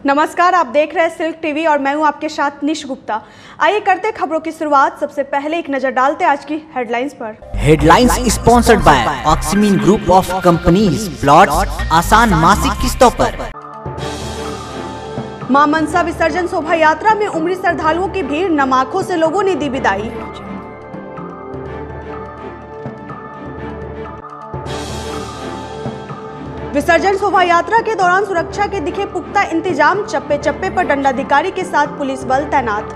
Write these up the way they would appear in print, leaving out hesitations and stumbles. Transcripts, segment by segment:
नमस्कार, आप देख रहे हैं सिल्क टीवी और मैं हूं आपके साथ निश गुप्ता। आइए करते खबरों की शुरुआत। सबसे पहले एक नजर डालते आज की हेडलाइंस पर। Headlines sponsored by ऑक्सीमीन group of companies, plots आसान मासिक किस्तों पर। मां मनसा विसर्जन शोभा यात्रा में उमड़ी श्रद्धालुओं की भीड़, नमाखों से लोगों ने दी विदाई। विसर्जन शोभा यात्रा के दौरान सुरक्षा के दिखे पुख्ता इंतजाम, चप्पे चप्पे पर दंडाधिकारी के साथ पुलिस बल तैनात।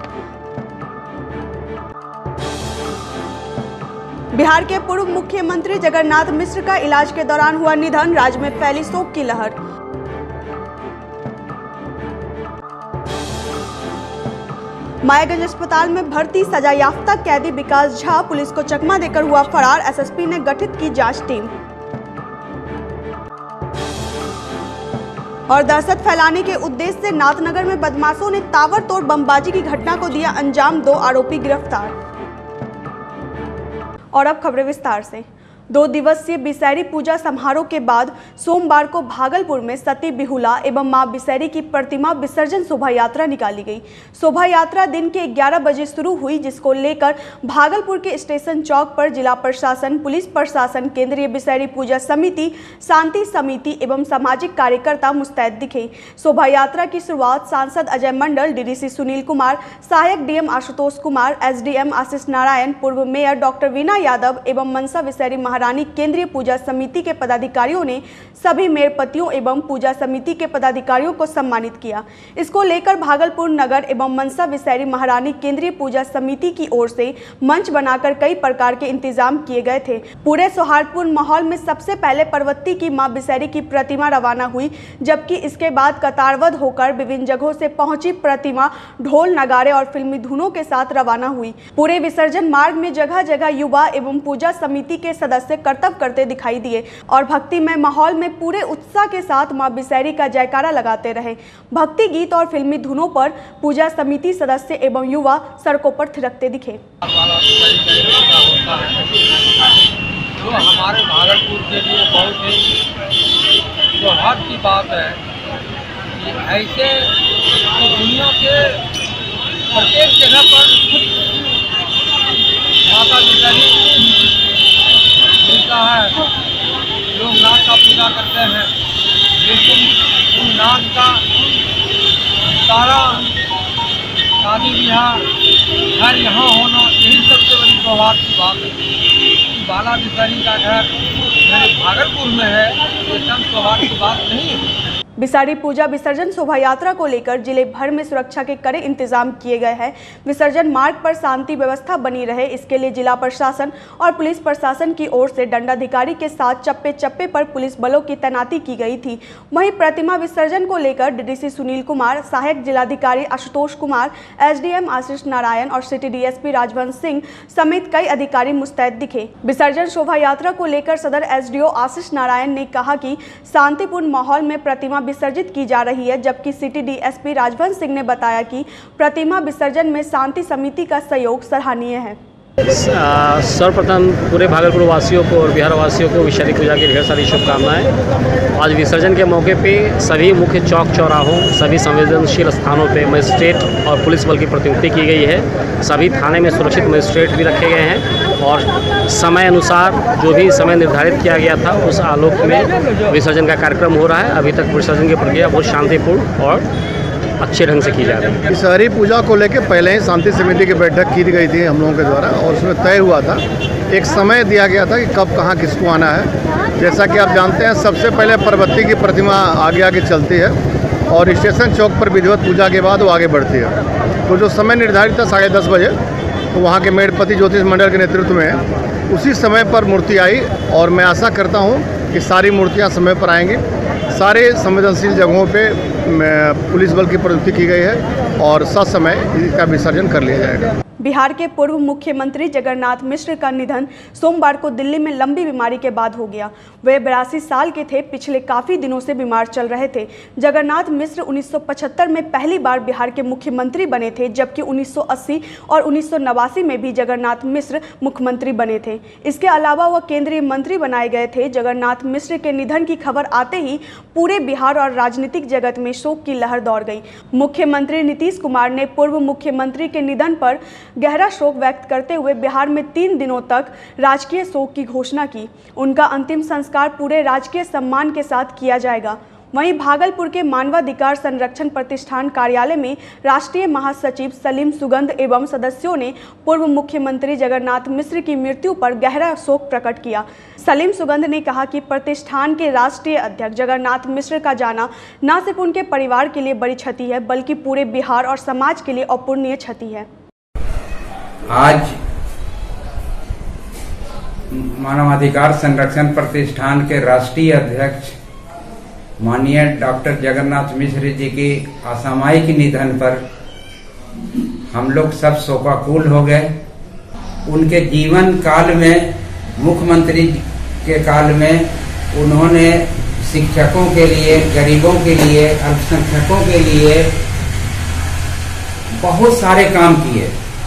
बिहार के पूर्व मुख्यमंत्री जगन्नाथ मिश्र का इलाज के दौरान हुआ निधन, राज्य में फैली शोक की लहर। मायागंज अस्पताल में भर्ती सजायाफ्ता कैदी विकास झा पुलिस को चकमा देकर हुआ फरार, एसएसपी ने गठित की जांच टीम। और दहशत फैलाने के उद्देश्य से नाथनगर में बदमाशों ने ताबड़तोड़ बमबाजी की घटना को दिया अंजाम, 2 आरोपी गिरफ्तार। और अब खबरें विस्तार से। 2 दिवसीय बिसैरी पूजा समारोह के बाद सोमवार को भागलपुर में सती बिहुला एवं मां बिसैरी की प्रतिमा विसर्जन शोभा यात्रा निकाली गई। शोभा यात्रा दिन के 11 बजे शुरू हुई, जिसको लेकर भागलपुर के स्टेशन चौक पर जिला प्रशासन, पुलिस प्रशासन, केंद्रीय बिसैरी पूजा समिति, शांति समिति एवं सामाजिक कार्यकर्ता मुस्तैद दिखे। शोभा यात्रा की शुरुआत सांसद अजय मंडल, डीडीसी सुनील कुमार, सहायक डीएम आशुतोष कुमार, एसडीएम आशीष नारायण, पूर्व मेयर डॉक्टर वीना यादव एवं मनसा विसैरी महारानी केंद्रीय पूजा समिति के पदाधिकारियों ने सभी मेयरपतियों एवं पूजा समिति के पदाधिकारियों को सम्मानित किया। इसको लेकर भागलपुर नगर एवं मनसा विसैरी महारानी केंद्रीय पूजा समिति की ओर से मंच बनाकर कई प्रकार के इंतजाम किए गए थे। पूरे सौहार्दपूर्ण माहौल में सबसे पहले पर्वती की मां बिसैरी की प्रतिमा रवाना हुई, जबकि इसके बाद कतारबद्ध होकर विभिन्न जगहों से पहुंची प्रतिमा ढोल, नगाड़े और फिल्मी धुनों के साथ रवाना हुई। पूरे विसर्जन मार्ग में जगह जगह युवा एवं पूजा समिति के सदस्य कर्तव्य करते दिखाई दिए और भक्तिमय माहौल में पूरे उत्साह के साथ मां बिसैरी का जयकारा लगाते रहे। भक्ति गीत और फिल्मी धुनों पर पूजा समिति सदस्य एवं युवा सड़कों पर थिरकते दिखे। जो हमारे भागलपुर के लिए बहुत ही सौभाग्य की बात है कि ऐसे दुनिया के प्रत्येक जगह पर माता बिसैरी मिलता है। लोग नाग का पूजा करते हैं, लेकिन उन नाग का सारा शादी ब्याह घर यहाँ होना, यही सबसे बड़ी सौभाग्य की बात है। बाला बिसैरी का घर मेरे भागलपुर में है, ये कम सौभाग्य की बात नहीं है। बिसैरी पूजा विसर्जन शोभा यात्रा को लेकर जिले भर में सुरक्षा के कड़े इंतजाम किए गए हैं। विसर्जन मार्ग पर शांति व्यवस्था बनी रहे, इसके लिए जिला प्रशासन और पुलिस प्रशासन की ओर से दंडाधिकारी के साथ चप्पे चप्पे पर पुलिस बलों की तैनाती की गई थी। वहीं प्रतिमा विसर्जन को लेकर डीडीसी सुनील कुमार, सहायक जिलाधिकारी आशुतोष कुमार, एसडीएम आशीष नारायण और सिटी डीएसपी राजवंश सिंह समेत कई अधिकारी मुस्तैद दिखे। विसर्जन शोभा यात्रा को लेकर सदर एसडीओ आशीष नारायण ने कहा कि शांतिपूर्ण माहौल में प्रतिमा विसर्जित की जा रही है, जबकि सिटी डीएसपी राजवंश सिंह ने बताया कि प्रतिमा विसर्जन में शांति समिति का सहयोग सराहनीय है। सर्वप्रथम पूरे भागलपुर वासियों को और बिहार वासियों को विसैरी पूजा की ढेर सारी शुभकामनाएं। आज विसर्जन के मौके पे सभी मुख्य चौक चौराहों, सभी संवेदनशील स्थानों पे मजिस्ट्रेट और पुलिस बल की प्रतिनियुक्ति की गई है। सभी थाने में सुरक्षित मजिस्ट्रेट भी रखे गए हैं और समय अनुसार जो भी समय निर्धारित किया गया था उस आलोक में विसर्जन का कार्यक्रम हो रहा है। अभी तक विसर्जन की प्रक्रिया बहुत शांतिपूर्ण और अच्छे ढंग से की जा रही है। बिसैरी पूजा को लेकर पहले ही शांति समिति की बैठक की गई थी हम लोगों के द्वारा, और उसमें तय हुआ था, एक समय दिया गया था कि कब कहाँ किसको आना है। जैसा कि आप जानते हैं, सबसे पहले पर्वती की प्रतिमा आगे आगे चलती है और स्टेशन चौक पर विधिवत पूजा के बाद वो आगे बढ़ती है। तो जो समय निर्धारित था 10:30 बजे, तो वहाँ के मेयरपति ज्योतिष मंडल के नेतृत्व में उसी समय पर मूर्ति आई और मैं आशा करता हूँ कि सारी मूर्तियाँ समय पर आएंगी। सारे संवेदनशील जगहों पे पुलिस बल की प्रवृत्ति की गई है और ससमय इसका विसर्जन कर लिया जाएगा। बिहार के पूर्व मुख्यमंत्री जगन्नाथ मिश्र का निधन सोमवार को दिल्ली में लंबी बीमारी के बाद हो गया। वे 82 साल के थे। पिछले काफी दिनों से बीमार चल रहे थे। जगन्नाथ मिश्र 1975 में पहली बार बिहार के मुख्यमंत्री बने थे, जबकि 1980 और 1989 में भी जगन्नाथ मिश्र मुख्यमंत्री बने थे। इसके अलावा वह केंद्रीय मंत्री बनाए गए थे। जगन्नाथ मिश्र के निधन की खबर आते ही पूरे बिहार और राजनीतिक जगत में शोक की लहर दौड़ गई। मुख्यमंत्री नीतीश कुमार ने पूर्व मुख्यमंत्री के निधन पर गहरा शोक व्यक्त करते हुए बिहार में 3 दिनों तक राजकीय शोक की घोषणा की। उनका अंतिम संस्कार पूरे राजकीय सम्मान के साथ किया जाएगा। वहीं भागलपुर के मानवाधिकार संरक्षण प्रतिष्ठान कार्यालय में राष्ट्रीय महासचिव सलीम सुगंध एवं सदस्यों ने पूर्व मुख्यमंत्री जगन्नाथ मिश्र की मृत्यु पर गहरा शोक प्रकट किया। सलीम सुगंध ने कहा कि प्रतिष्ठान के राष्ट्रीय अध्यक्ष जगन्नाथ मिश्र का जाना न सिर्फ उनके परिवार के लिए बड़ी क्षति है, बल्कि पूरे बिहार और समाज के लिए अपूरणीय क्षति है। आज मानवाधिकार संरक्षण प्रतिष्ठान के राष्ट्रीय अध्यक्ष माननीय डॉक्टर जगन्नाथ मिश्र जी के असामयिक निधन पर हम लोग सब शोकाकुल हो गए। उनके जीवन काल में, मुख्यमंत्री के काल में, उन्होंने शिक्षकों के लिए, गरीबों के लिए, अल्पसंख्यकों के लिए बहुत सारे काम किए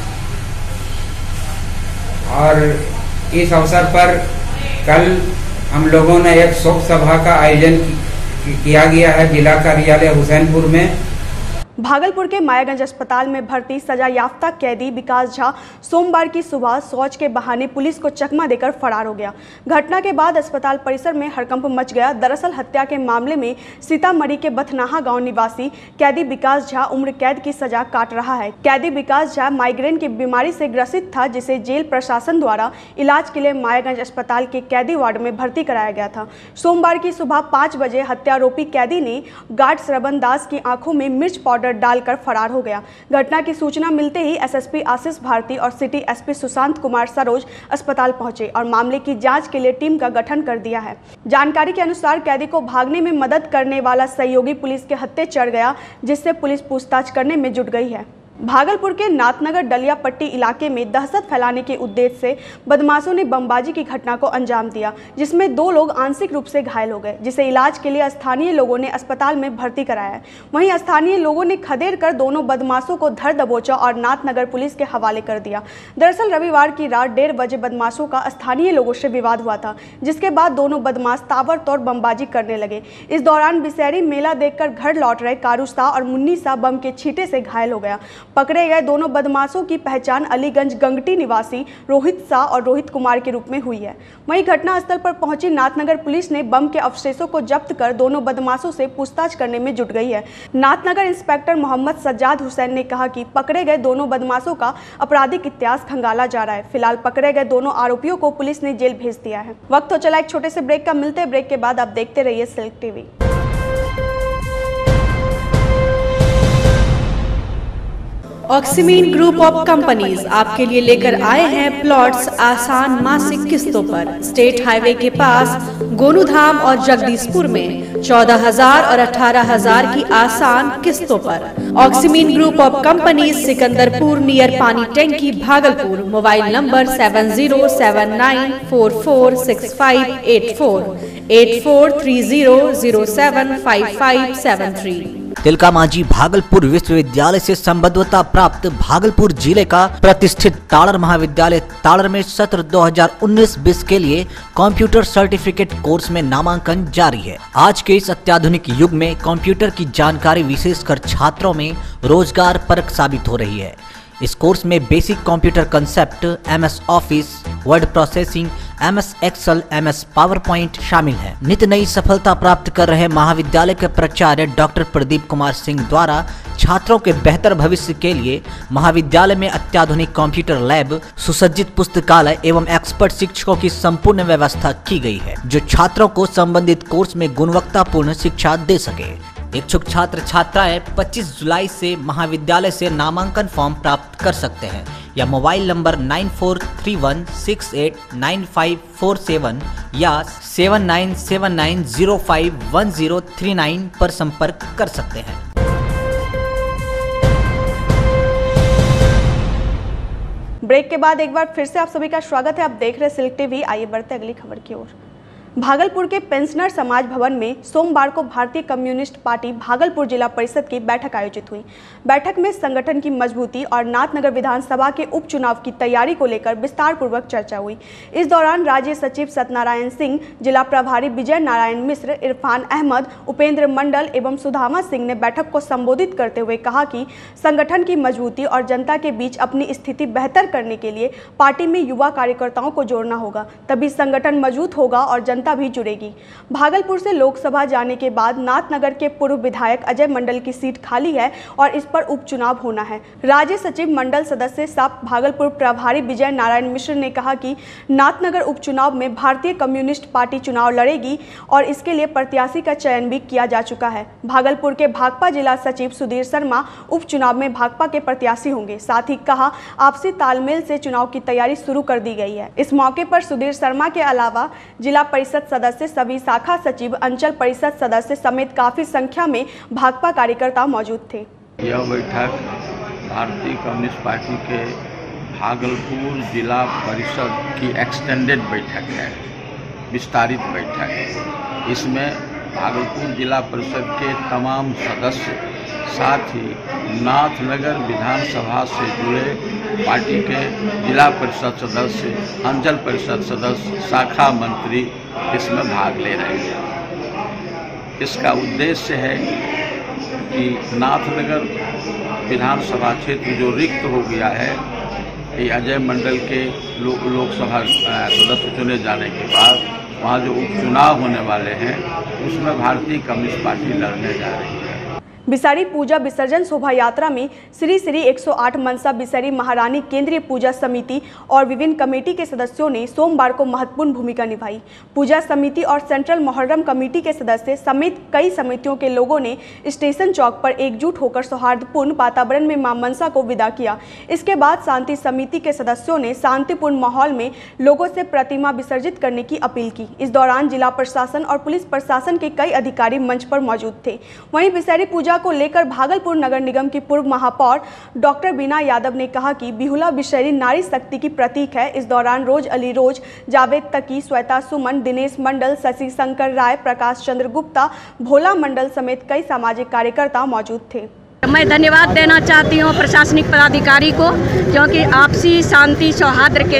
और इस अवसर पर कल हम लोगों ने एक शोक सभा का आयोजन किया गया है जिला कार्यालय हुसैनपुर में। भागलपुर के मायागंज अस्पताल में भर्ती सजा याफ्ता कैदी विकास झा सोमवार की सुबह शौच के बहाने पुलिस को चकमा देकर फरार हो गया। घटना के बाद अस्पताल परिसर में हड़कंप मच गया। दरअसल हत्या के मामले में सीतामढ़ी के बथनाहा गांव निवासी कैदी विकास झा उम्र कैद की सजा काट रहा है। कैदी विकास झा माइग्रेन की बीमारी से ग्रसित था, जिसे जेल प्रशासन द्वारा इलाज के लिए मायागंज अस्पताल के कैदी वार्ड में भर्ती कराया गया था। सोमवार की सुबह 5 बजे हत्यारोपी कैदी ने गार्ड श्रवण दास की आंखों में मिर्च पाउडर डालकर फरार हो गया। घटना की सूचना मिलते ही एसएसपी आशीष भारती और सिटी एसपी सुशांत कुमार सरोज अस्पताल पहुंचे और मामले की जांच के लिए टीम का गठन कर दिया है। जानकारी के अनुसार कैदी को भागने में मदद करने वाला सहयोगी पुलिस के हत्थे चढ़ गया, जिससे पुलिस पूछताछ करने में जुट गई है। भागलपुर के नाथनगर डलियापट्टी इलाके में दहशत फैलाने के उद्देश्य से बदमाशों ने बमबाजी की घटना को अंजाम दिया, जिसमें 2 लोग आंशिक रूप से घायल हो गए, जिसे इलाज के लिए स्थानीय लोगों ने अस्पताल में भर्ती कराया। वहीं स्थानीय लोगों ने खदेड़ कर दोनों बदमाशों को धर दबोचा और नाथनगर पुलिस के हवाले कर दिया। दरअसल रविवार की रात 1:30 बजे बदमाशों का स्थानीय लोगों से विवाद हुआ था, जिसके बाद दोनों बदमाश ताबड़तोड़ बमबाजी करने लगे। इस दौरान बिसैरी मेला देखकर घर लौट रहे कारू शाह और मुन्नी शाह बम के छींटे से घायल हो गया। पकड़े गए दोनों बदमाशों की पहचान अलीगंज गंगटी निवासी रोहित शाह और रोहित कुमार के रूप में हुई है। वहीं घटनास्थल पर पहुंची नाथनगर पुलिस ने बम के अवशेषों को जब्त कर दोनों बदमाशों से पूछताछ करने में जुट गई है। नाथनगर इंस्पेक्टर मोहम्मद सज्जाद हुसैन ने कहा कि पकड़े गए दोनों बदमाशों का आपराधिक इतिहास खंगाला जा रहा है। फिलहाल पकड़े गए दोनों आरोपियों को पुलिस ने जेल भेज दिया है। वक्त तो चला एक छोटे से ब्रेक का। मिलते हैं ब्रेक के बाद। आप देखते रहिए सिल्क टीवी। ऑक्सीमीन ग्रुप ऑफ कंपनीज आपके लिए लेकर आए हैं प्लॉट्स आसान मासिक किस्तों पर। स्टेट हाईवे के पास गोनूधाम और जगदीशपुर में 14,000 और 18,000 की आसान किस्तों पर। ऑक्सीमीन group of companies Sikandarpur near पानी टैंकी भागलपुर। Mobile number 7079446584 8430075573। तिलका मांझी भागलपुर विश्वविद्यालय से संबद्धता प्राप्त भागलपुर जिले का प्रतिष्ठित ताड़र महाविद्यालय ताड़र में सत्र 2019-20 के लिए कंप्यूटर सर्टिफिकेट कोर्स में नामांकन जारी है। आज के इस अत्याधुनिक युग में कंप्यूटर की जानकारी विशेषकर छात्रों में रोजगार परक साबित हो रही है। इस कोर्स में basic computer concept, MS office, word processing, MS Excel, MS PowerPoint शामिल है। नित्य नई सफलता प्राप्त कर रहे महाविद्यालय के प्राचार्य डॉक्टर प्रदीप कुमार सिंह द्वारा छात्रों के बेहतर भविष्य के लिए महाविद्यालय में अत्याधुनिक कंप्यूटर लैब, सुसज्जित पुस्तकालय एवं एक्सपर्ट शिक्षकों की संपूर्ण व्यवस्था की गई है, जो छात्रों को संबंधित कोर्स में गुणवत्तापूर्ण शिक्षा दे सके। इच्छुक छात्र छात्राएं 25 जुलाई से महाविद्यालय से नामांकन फॉर्म प्राप्त कर सकते हैं या मोबाइल नंबर 9431689547 या 7979051039 पर संपर्क कर सकते हैं। ब्रेक के बाद एक बार फिर से आप सभी का स्वागत है। आप देख रहे सिल्क टीवी। आइए बढ़ते अगली खबर की ओर। भागलपुर के पेंशनर समाज भवन में सोमवार को भारतीय कम्युनिस्ट पार्टी भागलपुर जिला परिषद की बैठक आयोजित हुई। बैठक में संगठन की मजबूती और नाथनगर विधानसभा के उपचुनाव की तैयारी को लेकर विस्तार पूर्वक चर्चा हुई। इस दौरान राज्य सचिव सत्यनारायण सिंह, जिला प्रभारी विजय नारायण मिश्र, इरफान अहमद, उपेंद्र मंडल एवं सुधामा सिंह ने बैठक को संबोधित करते हुए कहा कि संगठन की मजबूती और जनता के बीच अपनी स्थिति बेहतर करने के लिए पार्टी में युवा कार्यकर्ताओं को जोड़ना होगा, तभी संगठन मजबूत होगा और जनता भी जुड़ेगी। भागलपुर से लोकसभा जाने के बाद नाथनगर के पूर्व विधायक अजय मंडल की सीट खाली है और इस पर उपचुनाव होना है। राज्य सचिव मंडल सदस्य सप भागलपुर प्रभारी विजय नारायण मिश्र ने कहा कि नाथनगर उपचुनाव में भारतीय कम्युनिस्ट पार्टी चुनाव लड़ेगी और इसके लिए प्रत्याशी का चयन भी किया जा चुका है। भागलपुर के भाकपा जिला सचिव सुधीर शर्मा उपचुनाव में भाकपा के प्रत्याशी होंगे। साथ ही कहा आपसी तालमेल से चुनाव की तैयारी शुरू कर दी गई है। इस मौके पर सुधीर शर्मा के अलावा जिला परिषद सदस्य, सभी शाखा सचिव, अंचल परिषद सदस्य समेत काफी संख्या में भाकपा कार्यकर्ता मौजूद थे। यह बैठक भारतीय कम्युनिस्ट पार्टी के भागलपुर जिला परिषद की एक्सटेंडेड बैठक है, विस्तारित बैठक है। इसमें भागलपुर जिला परिषद के तमाम सदस्य, साथ ही नाथनगर विधानसभा से जुड़े पार्टी के जिला परिषद सदस्य, अंचल परिषद सदस्य, शाखा मंत्री इसमें भाग ले रहे हैं। इसका उद्देश्य है कि नाथनगर विधानसभा क्षेत्र जो रिक्त हो गया है, ये अजय मंडल के लोकसभा सदस्य चुने जाने के बाद वहाँ जो उपचुनाव होने वाले हैं उसमें भारतीय कम्युनिस्ट पार्टी लड़ने जा रही है। बिसारी पूजा विसर्जन शोभा यात्रा में श्री श्री 108 मनसा बिसारी महारानी केंद्रीय पूजा समिति और विभिन्न कमेटी के सदस्यों ने सोमवार को महत्वपूर्ण भूमिका निभाई। पूजा समिति और सेंट्रल मोहर्रम कमेटी के सदस्य समेत कई समितियों के लोगों ने स्टेशन चौक पर एकजुट होकर सौहार्दपूर्ण वातावरण में मां मनसा को विदा किया। इसके बाद शांति समिति के सदस्यों ने शांतिपूर्ण माहौल में लोगों से प्रतिमा विसर्जित करने की अपील की। इस दौरान जिला प्रशासन और पुलिस प्रशासन के कई अधिकारी मंच पर मौजूद थे। वहीं बिसारी पूजा को लेकर भागलपुर नगर निगम की पूर्व महापौर डॉक्टर बीना यादव ने कहा कि बिहुला बिशहरी नारी शक्ति की प्रतीक है। इस दौरान रोज अली रोज, जावेद तकी, श्वेता सुमन, दिनेश मंडल, शशि शंकर राय, प्रकाश चंद्र गुप्ता, भोला मंडल समेत कई सामाजिक कार्यकर्ता मौजूद थे। मैं धन्यवाद देना चाहती हूँ प्रशासनिक पदाधिकारी को, क्योंकि आपसी शांति सौहार्द के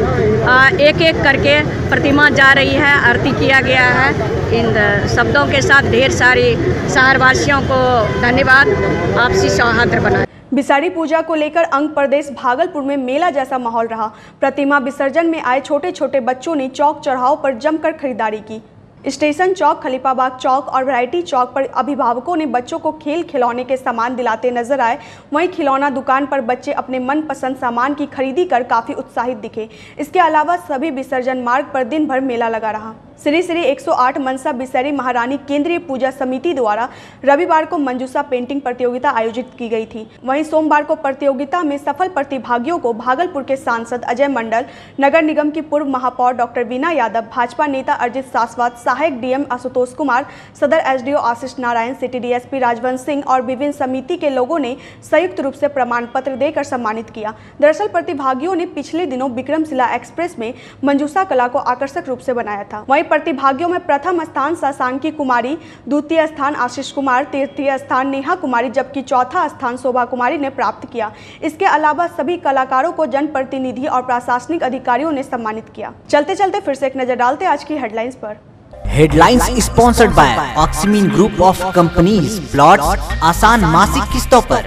साथ एक एक करके प्रतिमा जा रही है, आरती किया गया है। इन शब्दों के साथ ढेर सारे शहरवासियों को धन्यवाद। आपसी सौहार्द बनाए। बिसारी पूजा को लेकर अंग प्रदेश भागलपुर में मेला जैसा माहौल रहा। प्रतिमा विसर्जन में आए छोटे छोटे बच्चों ने चौक चौराहों पर जमकर खरीदारी की। स्टेशन चौक, खलीफाबाग चौक और वैरायटी चौक पर अभिभावकों ने बच्चों को खेल खिलौने के सामान दिलाते नजर आए। वहीं खिलौना दुकान पर बच्चे अपने मनपसंद सामान की खरीदी कर काफी उत्साहित दिखे। इसके अलावा सभी विसर्जन मार्ग पर दिन भर मेला लगा रहा। श्री श्री 108 मनसा बिसारी महारानी केंद्रीय पूजा समिति द्वारा रविवार को मंजूषा पेंटिंग प्रतियोगिता आयोजित की गई थी। वहीं सोमवार को प्रतियोगिता में सफल प्रतिभागियों को भागलपुर के सांसद अजय मंडल, नगर निगम की पूर्व महापौर डॉक्टर बीना यादव, भाजपा नेता अर्जित सासवात, सहायक डीएम आशुतोष कुमार, सदर SDO Ashish Narayan, city DSP Rajvansh Singh और विभिन्न समिति के लोगों ने संयुक्त रूप से प्रमाण पत्र देकर सम्मानित किया। दरअसल प्रतिभागियों ने पिछले दिनों विक्रमशिला एक्सप्रेस में मंजूषा कला को आकर्षक रूप से बनाया था। वहीं प्रतिभागियों में प्रथम स्थान शशांकी कुमारी, द्वितीय स्थान आशीष कुमार, तृतीय स्थान नेहा कुमारी जबकि चौथा स्थान शोभा कुमारी ने प्राप्त किया। इसके अलावा सभी कलाकारों को जनप्रतिनिधि और प्रशासनिक अधिकारियों ने सम्मानित किया। चलते चलते फिर से एक नजर डालते आज की हेडलाइंस पर। Headlines sponsored by ऑक्सीमीन group of companies, plots आसान मासिक किस्तों पर।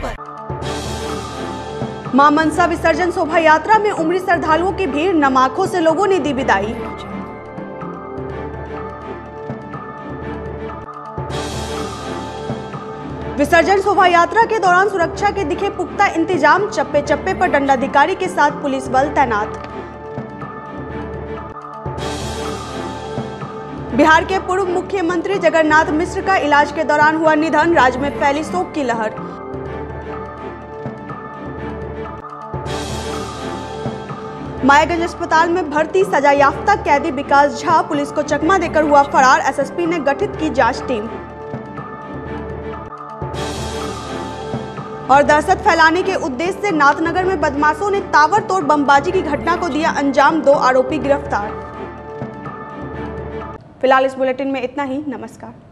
मां मनसा विसर्जन शोभा यात्रा में उमड़ी श्रद्धालुओं की भीड़, नमाखों से लोगों ने दी विदाई। विसर्जन शोभा यात्रा के दौरान सुरक्षा के दिखे पुख्ता इंतजाम, चप्पे चप्पे पर दंडाधिकारी के साथ पुलिस बल तैनात। बिहार के पूर्व मुख्यमंत्री जगन्नाथ मिश्र का इलाज के दौरान हुआ निधन, राज्य में फैली शोक की लहर। मायागंज अस्पताल में भर्ती सजायाफ्ता कैदी विकास झा पुलिस को चकमा देकर हुआ फरार, एसएसपी ने गठित की जांच टीम। और दहशत फैलाने के उद्देश्य से नाथनगर में बदमाशों ने ताबड़तोड़ बमबाजी की घटना को दिया अंजाम, 2 आरोपी गिरफ्तार। फिलहाल इस बुलेटिन में इतना ही। नमस्कार।